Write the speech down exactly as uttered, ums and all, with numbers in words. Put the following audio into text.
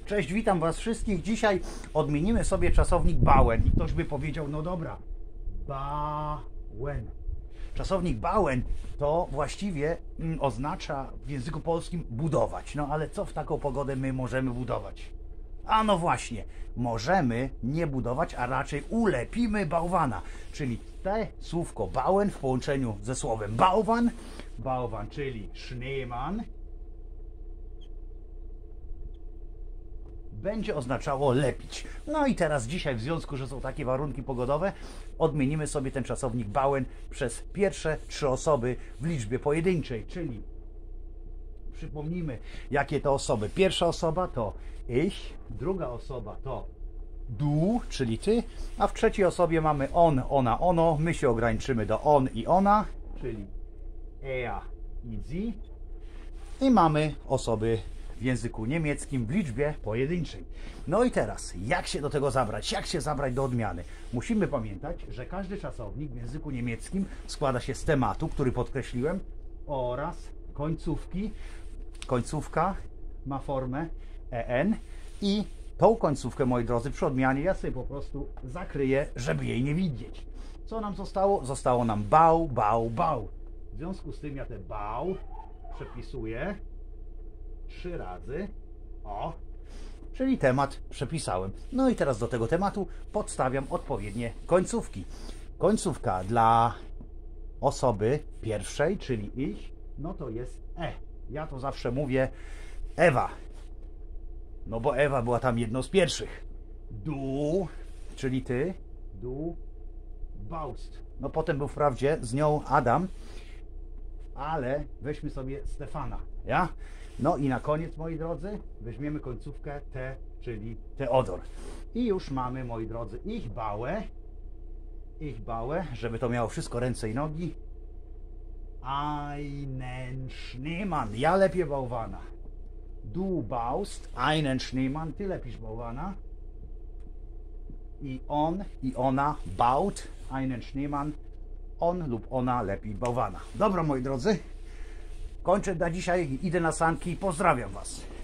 Cześć, witam Was wszystkich. Dzisiaj odmienimy sobie czasownik bałem. I ktoś by powiedział, no dobra, bałem. Czasownik bałem to właściwie mm, oznacza w języku polskim budować. No ale co w taką pogodę my możemy budować? A no właśnie, możemy nie budować, a raczej ulepimy bałwana. Czyli te słówko bałem w połączeniu ze słowem bałwan. Bałwan, czyli Schneemann, będzie oznaczało lepić. No i teraz dzisiaj, w związku, że są takie warunki pogodowe, odmienimy sobie ten czasownik bałem przez pierwsze trzy osoby w liczbie pojedynczej, czyli przypomnijmy, jakie to osoby. Pierwsza osoba to ich, druga osoba to du, czyli ty, a w trzeciej osobie mamy on, ona, ono. My się ograniczymy do on i ona, czyli er i sie. I mamy osoby w języku niemieckim w liczbie pojedynczej. No i teraz, jak się do tego zabrać? Jak się zabrać do odmiany? Musimy pamiętać, że każdy czasownik w języku niemieckim składa się z tematu, który podkreśliłem, oraz końcówki. Końcówka ma formę en i tą końcówkę, moi drodzy, przy odmianie ja sobie po prostu zakryję, żeby jej nie widzieć. Co nam zostało? Zostało nam bał, bał, bał. W związku z tym ja te bał przepisuję trzy razy. O, czyli temat przepisałem. No i teraz do tego tematu podstawiam odpowiednie końcówki. Końcówka dla osoby pierwszej, czyli ich, no to jest e. Ja to zawsze mówię Ewa. No bo Ewa była tam jedną z pierwszych. Du, czyli ty. Du baust. No potem był wprawdzie z nią Adam, ale weźmy sobie Stefana, ja? No i na koniec, moi drodzy, weźmiemy końcówkę T, czyli Teodor. I już mamy, moi drodzy, ich bałę, ich bałę, żeby to miało wszystko ręce i nogi. Einen Schneemann. Ja lepię bałwana. Du baust einen Schneemann. Ty lepisz bałwana. I on, i ona baut einen Schneemann. On lub ona lepi bałwana. Dobra, moi drodzy. Kończę na dzisiaj. Idę na sanki. Pozdrawiam Was.